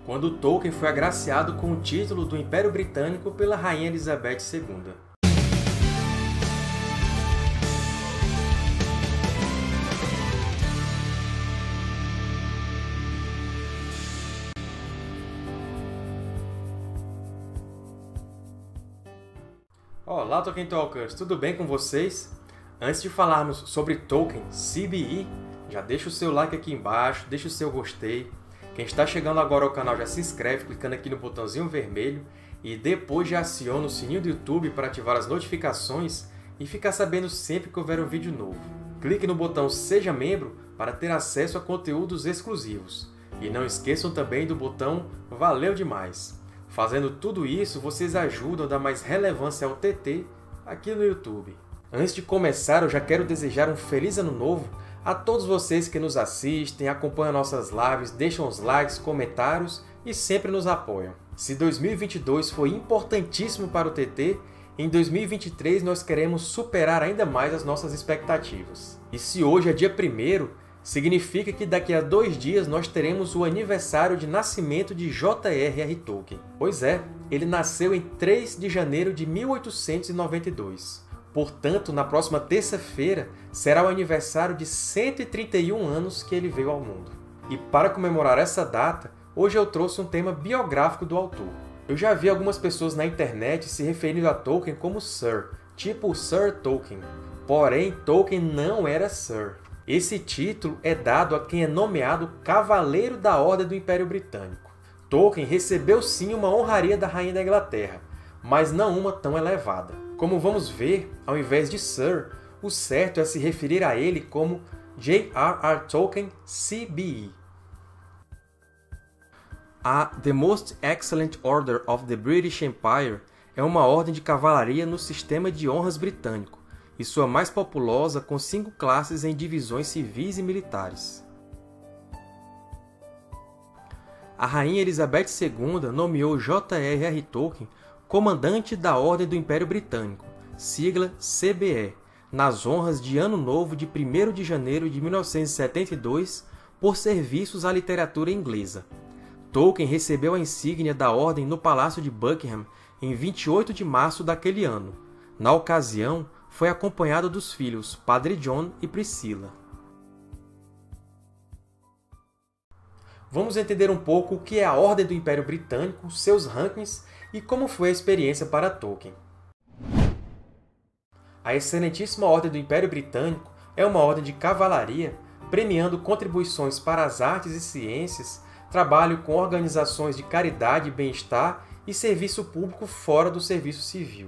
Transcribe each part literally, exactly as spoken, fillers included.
quando Tolkien foi agraciado com o título do Império Britânico pela Rainha Elizabeth segunda. Olá, Tolkien Talkers! Tudo bem com vocês? Antes de falarmos sobre Tolkien C B E, já deixa o seu like aqui embaixo, deixa o seu gostei. Quem está chegando agora ao canal já se inscreve clicando aqui no botãozinho vermelho e depois já aciona o sininho do YouTube para ativar as notificações e ficar sabendo sempre que houver um vídeo novo. Clique no botão Seja Membro para ter acesso a conteúdos exclusivos. E não esqueçam também do botão Valeu Demais! Fazendo tudo isso, vocês ajudam a dar mais relevância ao T T aqui no YouTube. Antes de começar, eu já quero desejar um feliz ano novo a todos vocês que nos assistem, acompanham nossas lives, deixam os likes, comentários e sempre nos apoiam. Se dois mil e vinte e dois foi importantíssimo para o T T, em dois mil e vinte e três nós queremos superar ainda mais as nossas expectativas. E se hoje é dia primeiro, significa que daqui a dois dias nós teremos o aniversário de nascimento de J R R Tolkien. Pois é, ele nasceu em três de janeiro de mil oitocentos e noventa e dois. Portanto, na próxima terça-feira será o aniversário de cento e trinta e um anos que ele veio ao mundo. E para comemorar essa data, hoje eu trouxe um tema biográfico do autor. Eu já vi algumas pessoas na internet se referindo a Tolkien como Sir, tipo Sir Tolkien. Porém, Tolkien não era Sir. Esse título é dado a quem é nomeado Cavaleiro da Ordem do Império Britânico. Tolkien recebeu sim uma honraria da Rainha da Inglaterra, mas não uma tão elevada. Como vamos ver, ao invés de Sir, o certo é se referir a ele como J R R Tolkien C B E. A The Most Excellent Order of the British Empire é uma ordem de cavalaria no sistema de honras britânico, e sua mais populosa com cinco classes em divisões civis e militares. A Rainha Elizabeth segunda nomeou J R R Tolkien Comandante da Ordem do Império Britânico, sigla C B E, nas honras de Ano Novo de primeiro de janeiro de mil novecentos e setenta e dois, por serviços à literatura inglesa. Tolkien recebeu a insígnia da Ordem no Palácio de Buckingham em vinte e oito de março daquele ano. Na ocasião, foi acompanhado dos filhos Padre John e Priscila. Vamos entender um pouco o que é a Ordem do Império Britânico, seus rankings e como foi a experiência para Tolkien. A Excelentíssima Ordem do Império Britânico é uma ordem de cavalaria premiando contribuições para as artes e ciências, trabalho com organizações de caridade e bem-estar e serviço público fora do serviço civil.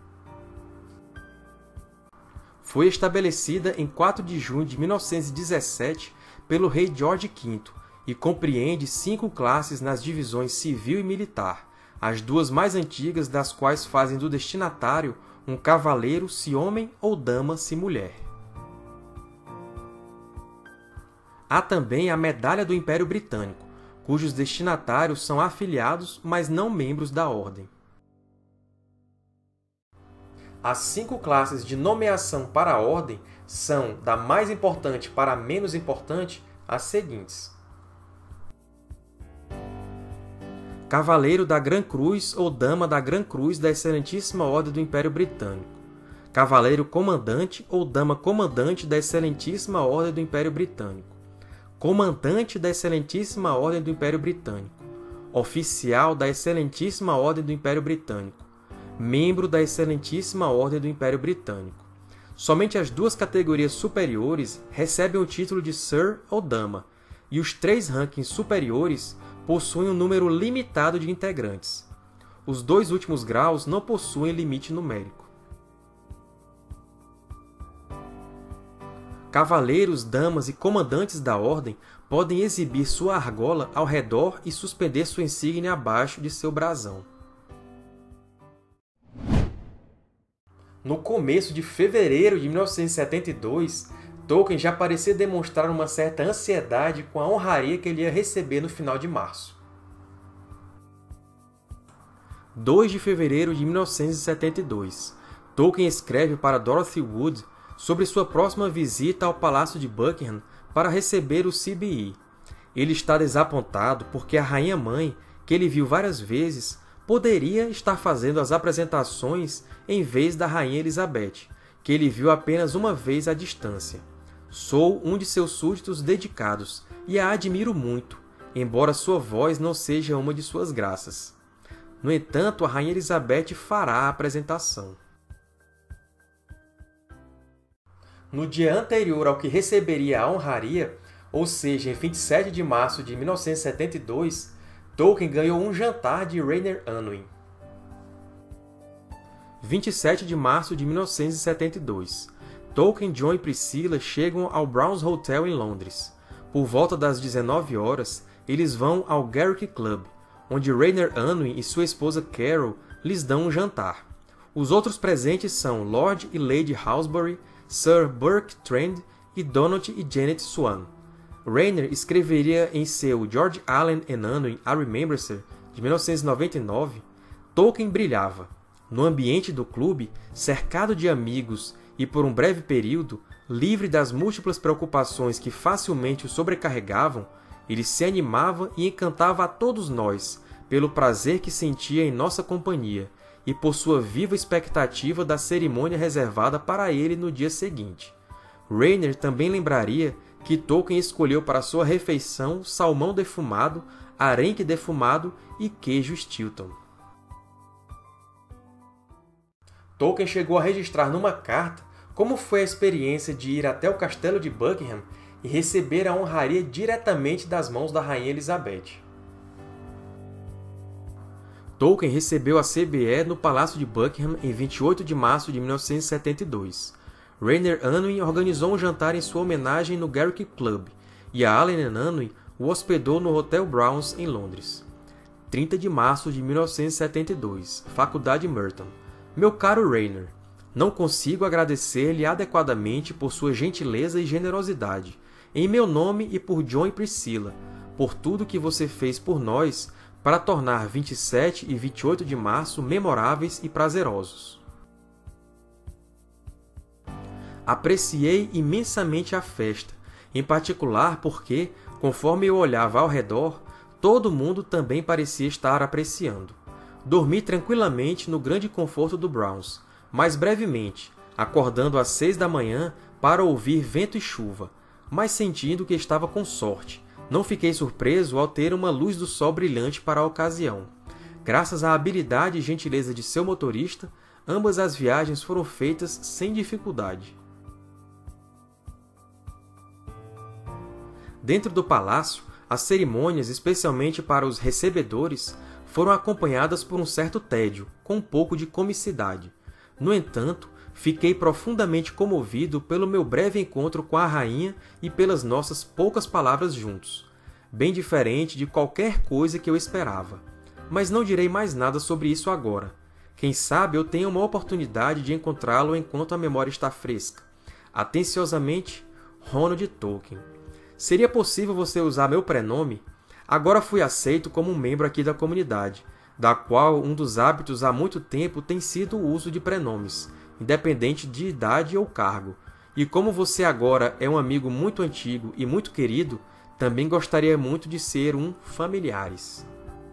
Foi estabelecida em quatro de junho de mil novecentos e dezessete pelo rei George quinto e compreende cinco classes nas divisões civil e militar, as duas mais antigas das quais fazem do destinatário um cavaleiro se homem ou dama se mulher. Há também a Medalha do Império Britânico, cujos destinatários são afiliados, mas não membros da ordem. As cinco classes de nomeação para a ordem são, da mais importante para a menos importante, as seguintes. Cavaleiro da Gran Cruz ou Dama da Gran Cruz da Excelentíssima Ordem do Império Britânico. Cavaleiro Comandante ou Dama Comandante da Excelentíssima Ordem do Império Britânico. Comandante da Excelentíssima Ordem do Império Britânico. Oficial da Excelentíssima Ordem do Império Britânico. Membro da Excelentíssima Ordem do Império Britânico. Somente as duas categorias superiores recebem o título de Sir ou Dama, e os três rankings superiores possuem um número limitado de integrantes. Os dois últimos graus não possuem limite numérico. Cavaleiros, damas e comandantes da ordem podem exibir sua argola ao redor e suspender sua insígnia abaixo de seu brasão. No começo de fevereiro de mil novecentos e setenta e dois, Tolkien já parecia demonstrar uma certa ansiedade com a honraria que ele ia receber no final de março. dois de fevereiro de mil novecentos e setenta e dois, Tolkien escreve para Dorothy Wood sobre sua próxima visita ao Palácio de Buckingham para receber o C B E. Ele está desapontado porque a rainha-mãe, que ele viu várias vezes, poderia estar fazendo as apresentações em vez da rainha Elizabeth, que ele viu apenas uma vez à distância. Sou um de seus súditos dedicados e a admiro muito, embora sua voz não seja uma de suas graças. No entanto, a rainha Elizabeth fará a apresentação. No dia anterior ao que receberia a honraria, ou seja, em vinte e sete de março de mil novecentos e setenta e dois, Tolkien ganhou um jantar de Rainer Unwin. vinte e sete de março de mil novecentos e setenta e dois. Tolkien, John e Priscilla chegam ao Brown's Hotel em Londres. Por volta das dezenove horas, eles vão ao Garrick Club, onde Rainer Unwin e sua esposa Carol lhes dão um jantar. Os outros presentes são Lord e Lady Halsbury, Sir Burke Trend e Donald e Janet Swan. Rainer escreveria em seu George Allen and Unwin A Remembrancer, de mil novecentos e noventa e nove, Tolkien brilhava. No ambiente do clube, cercado de amigos e, por um breve período, livre das múltiplas preocupações que facilmente o sobrecarregavam, ele se animava e encantava a todos nós pelo prazer que sentia em nossa companhia e por sua viva expectativa da cerimônia reservada para ele no dia seguinte. Rainer também lembraria que Tolkien escolheu para sua refeição salmão defumado, arenque defumado e queijo Stilton. Tolkien chegou a registrar numa carta como foi a experiência de ir até o castelo de Buckingham e receber a honraria diretamente das mãos da rainha Elizabeth. Tolkien recebeu a C B E no Palácio de Buckingham em vinte e oito de março de mil novecentos e setenta e dois. Rainer Unwin organizou um jantar em sua homenagem no Garrick Club, e a Allen and Unwin o hospedou no Hotel Brown's, em Londres. trinta de março de mil novecentos e setenta e dois, Faculdade Merton. Meu caro Rainer, não consigo agradecer-lhe adequadamente por sua gentileza e generosidade, em meu nome e por John e Priscilla, por tudo que você fez por nós para tornar vinte e sete e vinte e oito de março memoráveis e prazerosos. Apreciei imensamente a festa, em particular porque, conforme eu olhava ao redor, todo mundo também parecia estar apreciando. Dormi tranquilamente no grande conforto do Brown's, mas brevemente, acordando às seis da manhã para ouvir vento e chuva, mas sentindo que estava com sorte. Não fiquei surpreso ao ter uma luz do sol brilhante para a ocasião. Graças à habilidade e gentileza de seu motorista, ambas as viagens foram feitas sem dificuldade. Dentro do palácio, as cerimônias, especialmente para os recebedores, foram acompanhadas por um certo tédio, com um pouco de comicidade. No entanto, fiquei profundamente comovido pelo meu breve encontro com a rainha e pelas nossas poucas palavras juntos, bem diferente de qualquer coisa que eu esperava. Mas não direi mais nada sobre isso agora. Quem sabe eu tenha uma oportunidade de encontrá-lo enquanto a memória está fresca. Atenciosamente, Ronald Tolkien. Seria possível você usar meu prenome? Agora fui aceito como um membro aqui da comunidade, da qual um dos hábitos há muito tempo tem sido o uso de prenomes, independente de idade ou cargo. E como você agora é um amigo muito antigo e muito querido, também gostaria muito de ser um familiares.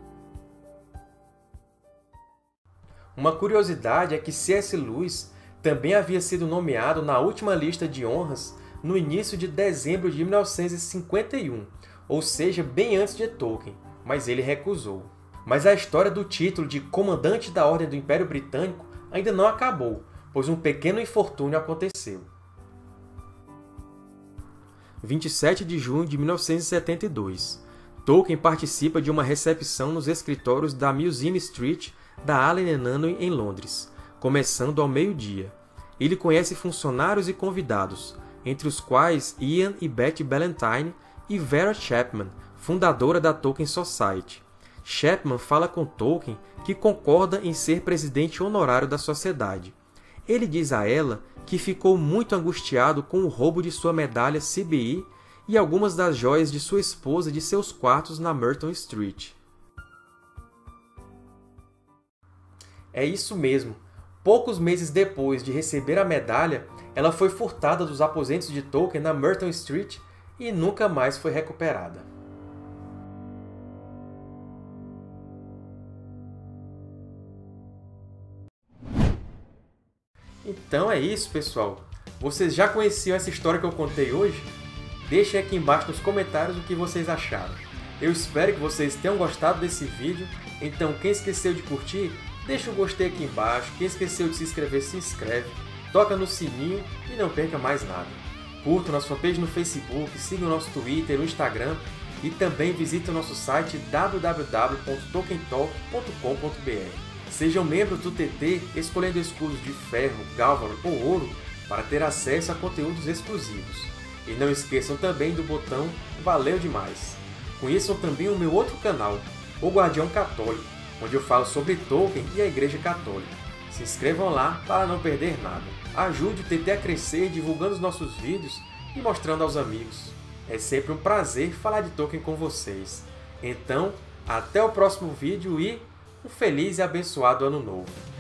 Uma curiosidade é que C S Lewis também havia sido nomeado na última lista de honras no início de dezembro de mil novecentos e cinquenta e um, ou seja, bem antes de Tolkien, mas ele recusou. Mas a história do título de Comandante da Ordem do Império Britânico ainda não acabou, pois um pequeno infortúnio aconteceu. vinte e sete de junho de mil novecentos e setenta e dois. Tolkien participa de uma recepção nos escritórios da Museum Street da Allen and Unwin em Londres, começando ao meio-dia. Ele conhece funcionários e convidados, entre os quais Ian e Betty Ballantyne e Vera Chapman, fundadora da Tolkien Society. Chapman fala com Tolkien que concorda em ser presidente honorário da sociedade. Ele diz a ela que ficou muito angustiado com o roubo de sua medalha C B I e algumas das joias de sua esposa de seus quartos na Merton Street. É isso mesmo. Poucos meses depois de receber a medalha, ela foi furtada dos aposentos de Tolkien na Merton Street e nunca mais foi recuperada. Então é isso, pessoal. Vocês já conheciam essa história que eu contei hoje? Deixem aqui embaixo nos comentários o que vocês acharam. Eu espero que vocês tenham gostado desse vídeo. Então, quem esqueceu de curtir, deixa o gostei aqui embaixo. Quem esqueceu de se inscrever, se inscreve. Toca no sininho e não perca mais nada. Curta nossa fanpage no Facebook, siga o nosso Twitter, o Instagram e também visite o nosso site w w w ponto tolkien talk ponto com ponto b r. Sejam membros do T T escolhendo escudos de ferro, gálvano ou ouro para ter acesso a conteúdos exclusivos. E não esqueçam também do botão Valeu Demais! Conheçam também o meu outro canal, O Guardião Católico, onde eu falo sobre Tolkien e a Igreja Católica. Se inscrevam lá para não perder nada. Ajude o T T a crescer divulgando os nossos vídeos e mostrando aos amigos. É sempre um prazer falar de Tolkien com vocês. Então, até o próximo vídeo e um feliz e abençoado Ano Novo!